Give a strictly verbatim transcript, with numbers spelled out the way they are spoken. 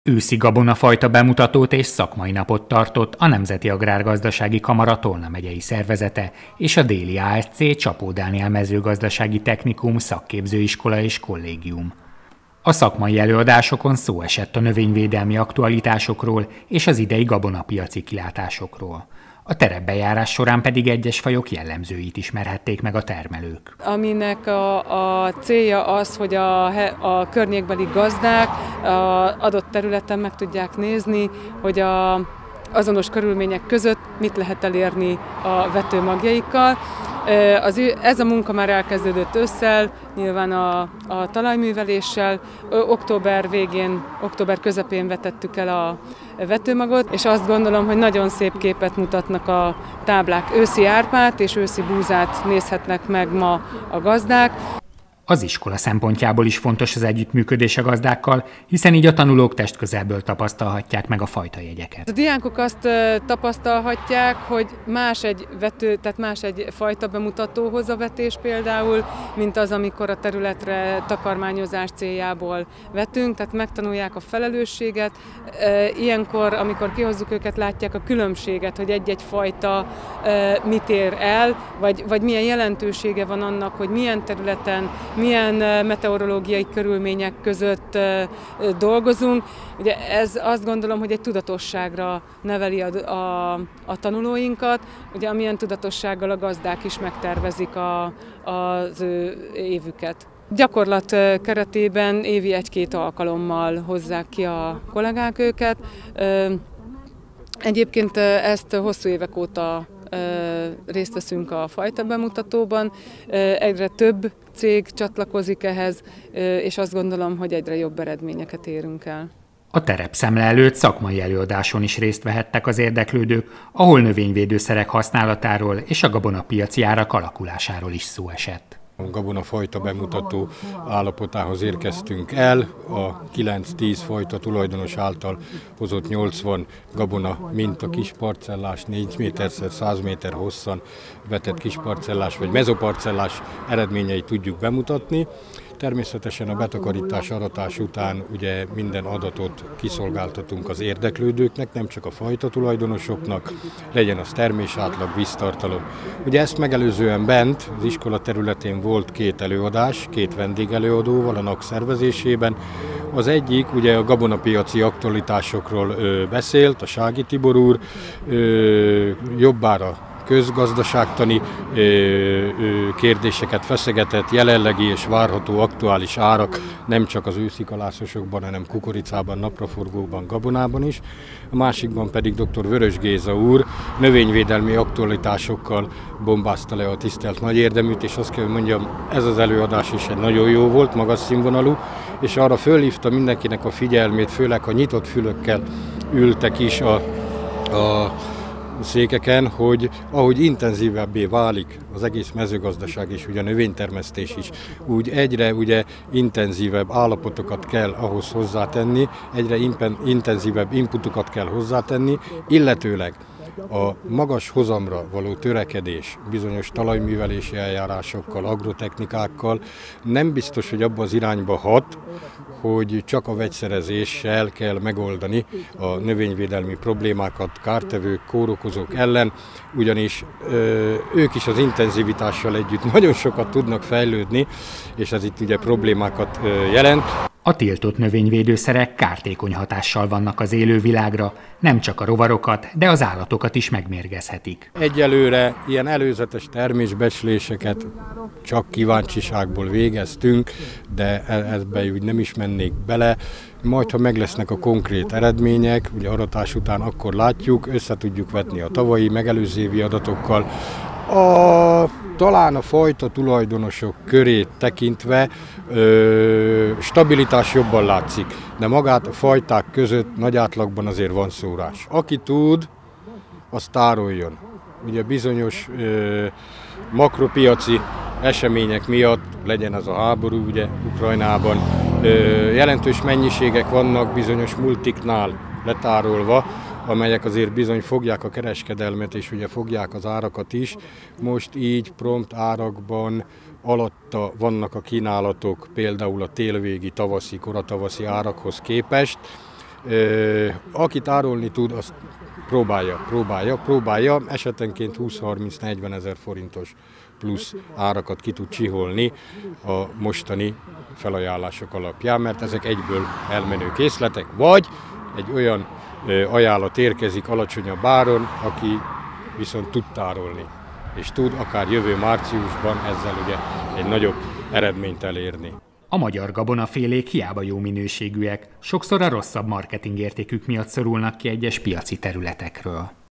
Őszi gabonafajta bemutatót és szakmai napot tartott a Nemzeti Agrárgazdasági Kamara Tolna megyei szervezete és a Déli á es cé Csapó Dániel mezőgazdasági technikum szakképzőiskola és kollégium. A szakmai előadásokon szó esett a növényvédelmi aktualitásokról és az idei gabonapiaci kilátásokról. A terepbejárás során pedig egyes fajok jellemzőit ismerhették meg a termelők. Aminek a, a célja az, hogy a, a környékbeli gazdák az adott területen meg tudják nézni, hogy a azonos körülmények között mit lehet elérni a vetőmagjaikkal. Az, ez a munka már elkezdődött ősszel, nyilván a, a talajműveléssel. Október végén, október közepén vetettük el a vetőmagot, és azt gondolom, hogy nagyon szép képet mutatnak a táblák. Őszi árpát és őszi búzát nézhetnek meg ma a gazdák. Az iskola szempontjából is fontos az együttműködés a gazdákkal, hiszen így a tanulók testközelből tapasztalhatják meg a fajtajegyeket. A diákok azt tapasztalhatják, hogy más egy vető, tehát más egy fajta bemutatóhoz a vetés például, mint az, amikor a területre takarmányozás céljából vetünk, tehát megtanulják a felelősséget. Ilyenkor, amikor kihozzuk őket, látják a különbséget, hogy egy-egy fajta mit ér el, vagy, vagy milyen jelentősége van annak, hogy milyen területen, milyen meteorológiai körülmények között dolgozunk. Ugye ez azt gondolom, hogy egy tudatosságra neveli a, a, a tanulóinkat, ugye amilyen tudatossággal a gazdák is megtervezik a, az ő évüket. Gyakorlat keretében évi egy-két alkalommal hozzák ki a kollégák őket. Egyébként ezt hosszú évek óta részt veszünk a fajta bemutatóban, egyre több cég csatlakozik ehhez, és azt gondolom, hogy egyre jobb eredményeket érünk el. A terepszemle előtt szakmai előadáson is részt vehettek az érdeklődők, ahol növényvédőszerek használatáról és a gabonapiaci árak alakulásáról is szó esett. A gabonafajta bemutató állapotához érkeztünk el, a kilenc-tíz fajta tulajdonos által hozott nyolcvan gabona minta kisparcellás, négy méterszer száz méter hosszan vetett kisparcellás vagy mezoparcellás eredményeit tudjuk bemutatni. Természetesen a betakarítás, aratás után ugye minden adatot kiszolgáltatunk az érdeklődőknek, nem csak a fajta tulajdonosoknak, legyen az termésátlag, víztartalom. Ugye ezt megelőzően bent az iskola területén volt két előadás, két vendégelőadóval a NAK szervezésében. Az egyik ugye a gabonapiaci aktualitásokról ö, beszélt, a Sági Tibor úr, ö, jobbára közgazdaságtani ö, ö, kérdéseket feszegetett, jelenlegi és várható aktuális árak nem csak az őszi kalászosokban, hanem kukoricában, napraforgóban, gabonában is. A másikban pedig dr. Vörös Géza úr növényvédelmi aktualitásokkal bombázta le a tisztelt nagy érdeműt, és azt kell, hogy mondjam, ez az előadás is egy nagyon jó volt, magas színvonalú, és arra fölhívta mindenkinek a figyelmét, főleg ha nyitott fülökkel ültek is a, a székeken, hogy ahogy intenzívebbé válik az egész mezőgazdaság és ugye a növénytermesztés is, úgy egyre ugye intenzívebb állapotokat kell ahhoz hozzátenni, egyre intenzívebb inputokat kell hozzátenni, illetőleg a magas hozamra való törekedés bizonyos talajművelési eljárásokkal, agrotechnikákkal nem biztos, hogy abba az irányba hat, hogy csak a vegyszerezéssel kell megoldani a növényvédelmi problémákat kártevők, kórokozók ellen, ugyanis ö, ők is az intenzivitással együtt nagyon sokat tudnak fejlődni, és ez itt ugye problémákat ö, jelent. A tiltott növényvédőszerek kártékony hatással vannak az élővilágra, nem csak a rovarokat, de az állatokat is megmérgezhetik. Egyelőre ilyen előzetes termésbecsléseket csak kíváncsiságból végeztünk, de ebbe úgy nem is mennék bele. Majd, ha meg lesznek a konkrét eredmények, ugye aratás után akkor látjuk, össze tudjuk vetni a tavalyi megelőző évi adatokkal. A, talán a fajta tulajdonosok körét tekintve ö, stabilitás jobban látszik, de magát a fajták között nagy átlagban azért van szórás. Aki tud, az tároljon. Ugye bizonyos ö, makropiaci események miatt, legyen az a háború ugye Ukrajnában, ö, jelentős mennyiségek vannak bizonyos multiknál letárolva, amelyek azért bizony fogják a kereskedelmet, és ugye fogják az árakat is. Most így prompt árakban alatta vannak a kínálatok, például a télvégi, tavaszi, koratavaszi árakhoz képest. Aki tárolni tud, azt próbálja, próbálja, próbálja, esetenként húsz-harminc-negyven ezer forintos plusz árakat ki tud csiholni a mostani felajánlások alapján, mert ezek egyből elmenő készletek, vagy egy olyan ajánlat érkezik alacsonyabb áron, aki viszont tud tárolni, és tud akár jövő márciusban ezzel ugye egy nagyobb eredményt elérni. A magyar gabonafélék hiába jó minőségűek, sokszor a rosszabb marketingértékük miatt szorulnak ki egyes piaci területekről.